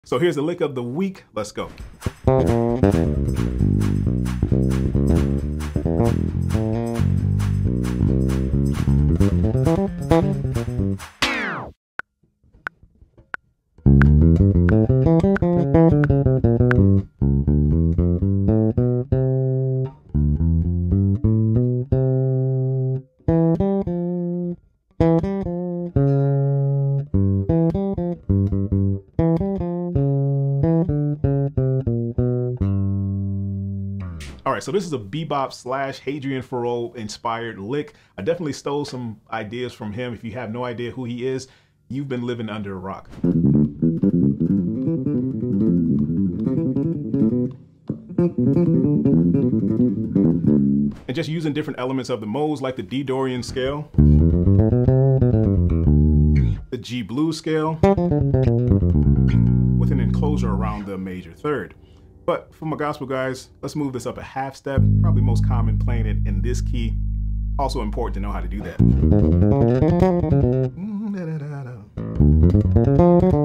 So here's the lick of the week. Let's go. All right, so this is a bebop / Hadrien Feraud inspired lick. I definitely stole some ideas from him. If you have no idea who he is, you've been living under a rock. And just using different elements of the modes like the D-Dorian scale, the G blues scale, with an enclosure around the major third. But for my gospel guys, let's move this up a half step. Probably most common playing it in this key. Also important to know how to do that.